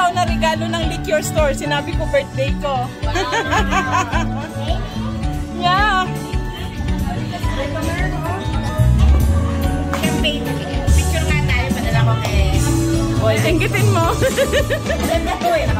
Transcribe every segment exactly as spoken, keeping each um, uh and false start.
daw na regalo ng liquor store. Sinabi ko birthday ko. Yeah. Campaign. Picture nga tayo. Padala ko kay... Boy, inggitin mo. Ganda to eh.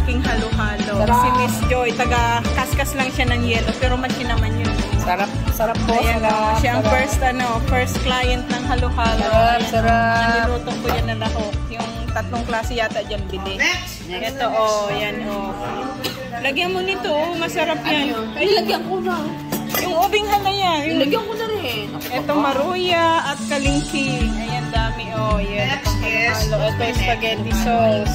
aking halo-halo. Si Miss Joy, taga kaskas lang siya ng yelo, pero match naman yun. Sarap, sarap po. Ayan, sarap, oh, siya ang sarap. first, ano, first client ng halo-halo. Sarap, Ayan, sarap. oh, niluto ko yan na lahok. Yung tatlong klase yata dyan bili. Ito, oh, yan, oh. Lagyan mo nito, oh, masarap yan. Nilagyan ko na. Yung ubing hala yan. Yung, Nilagyan ko na rin. ito maruya at kalingki. Ayan, dami, oh. Yan, pang halo-halo. Ito yung spaghetti sauce.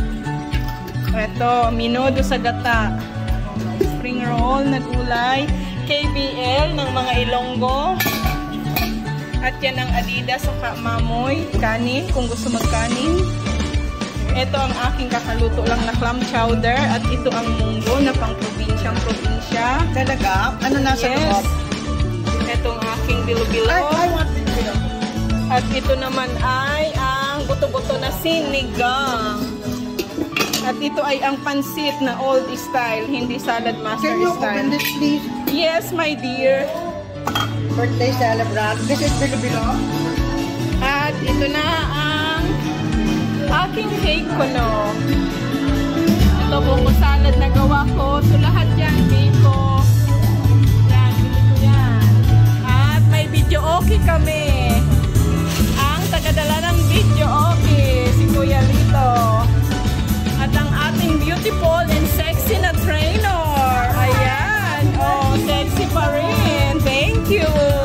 Ito, minudo sa gata. Spring roll na gulay. K B L ng mga Ilonggo. At yan ang Adidas sa mamoy. Kanin, kung gusto magkanin. Ito ang aking kakaluto lang na clam chowder. At ito ang munggo na pang probinsyang probinsya. Talaga? Ano nasa Yes. loob? Ito ang aking bilo-bilo. Ay, I want bilo-bilo. At ito naman ay ang buto-buto na sinigang. At ito ay ang pansit na old style, hindi salad master Can you style. open this, please? Yes, my dear. Birthday celebrant. This is bilo-bilo. At ito na ang aking cake ko, no. Ito buko salad na gawa ko. So lahat yan, cake ko. Yan, bili ko yan. At may video okay kami. Ang tagadala ng video okay, si Kuya Lito. At ang ating beautiful and sexy na trainer. Ayan. Oh, sexy pa rin. Thank you.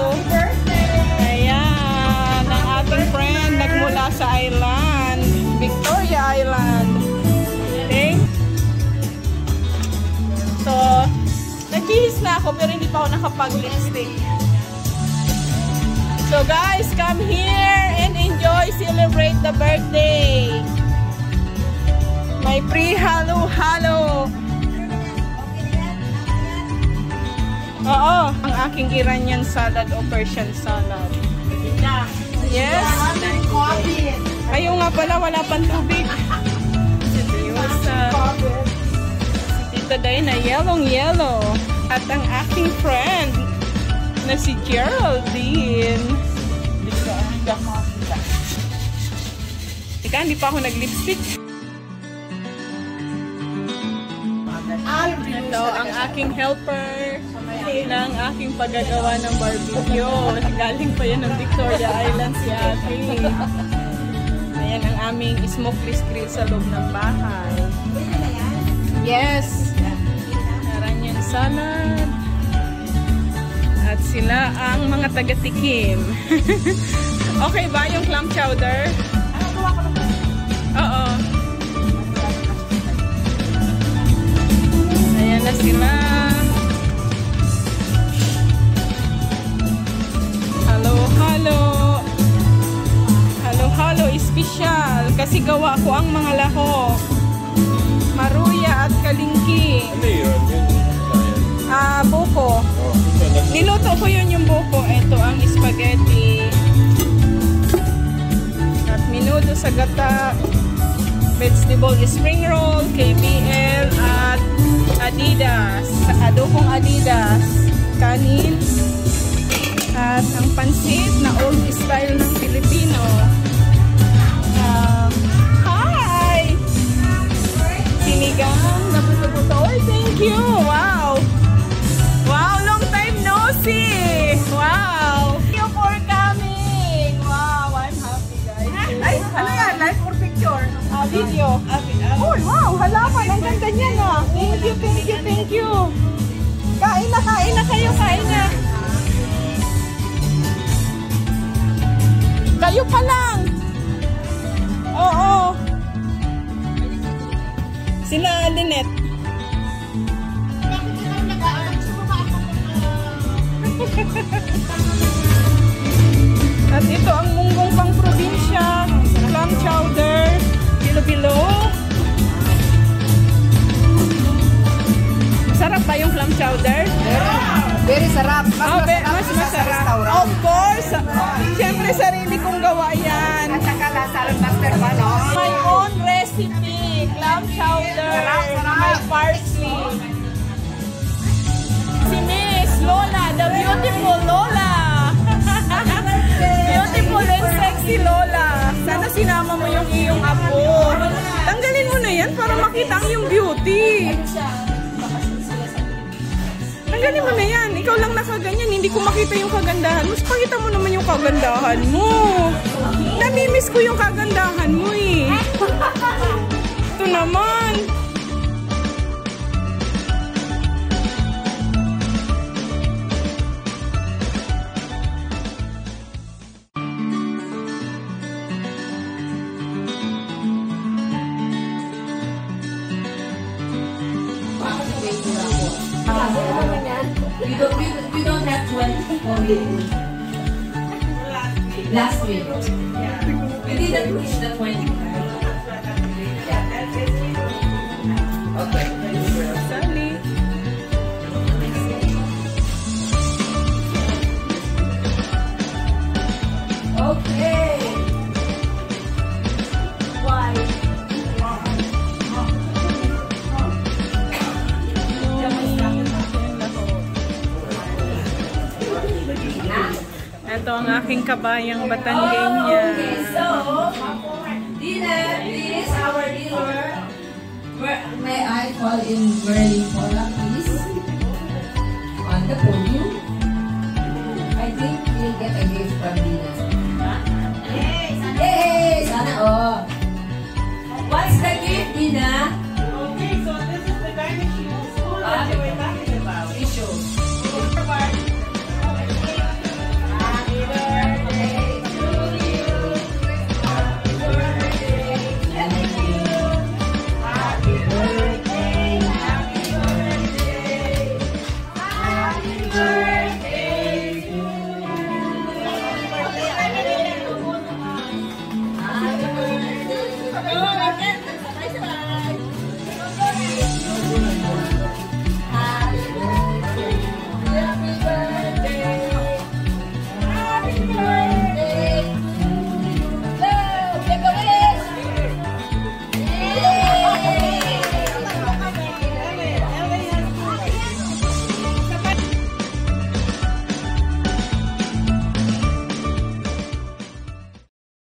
Ayan. Ang ating friend nagmula sa island. Victoria Island. Thank So, nag-kihis na ako pero hindi pa ako nakapag-lipstick. So guys, come here and enjoy, celebrate the birthday. May pre-halo-halo. Oo, ang aking Iranian salad o Persian salad. Yes. Ayaw nga pala, wala pang tubig. Seryosa. Si Tita Day na yellow-yellow. At ang aking friend na si Geraldine. Ika, hindi pa ako nag-lipstick. Ito ang aking helper ng aking paggagawa ng barbecue. Galing pa yan ng Victoria Island si ate. Ayan ang aming smokeless grill sa loob ng bahay. Yes! Iranian salad. At sila ang mga taga-tikim. Okay ba yung clam chowder? Oo. Ayan na sila. Halo, halo. Halo, halo, special. Kasi gawa ko ang mga lahok. Maruya at kalingki. Ano yun? Ah, buko. Niluto ko yun yung buko. Ito ang spaghetti. At minudo sa gata. Vegetable spring roll, K B L, at Adidas. Adobong Adidas. Kanin. At ang pansit na old style ng Pilipino. Um, hi! Sinigang na buto-buto. Oh, thank you! Wow! Wow! Long time no see! Wow! Thank you for coming! Wow! I'm happy, guys. Ay, ano yan? Live or picture? Ah, video. Oh, wow! Halaman! Ang ganda niya na! Thank you, thank you, thank you! Kain na, kain na kayo, kain na! Kayo pa lang! Oo! Sila, Lynette. At ito ang munggong pang probinsya, clam chowder, bilo-bilo. Sarap ba yung clam chowder? Very sarap. Mas Oh, be- masarap mas isa sa masarap. restaurant. Of course. Siyempre, sarili kong gawa yan. At saka la salad master pa, no? My own recipe, clam chowder, may parsley. Si Miss Lola, the beautiful Lola. Beautiful and sexy Lola. Sana sinama mo yung iyong apo. Tanggalin mo na yan para makita ang yung beauty. Tanggalin mo na yan. Ikaw lang nakaganyan. Hindi ko makita yung kagandahan mo. Pakita mo naman yung kagandahan mo. Namimiss ko yung kagandahan mo eh. Ito naman. We don't, we, we don't have twenty only. Last week. We didn't reach the twenty. Okay. Sally. Okay. Why? Ito ang aking kabayang Batanggenya. So,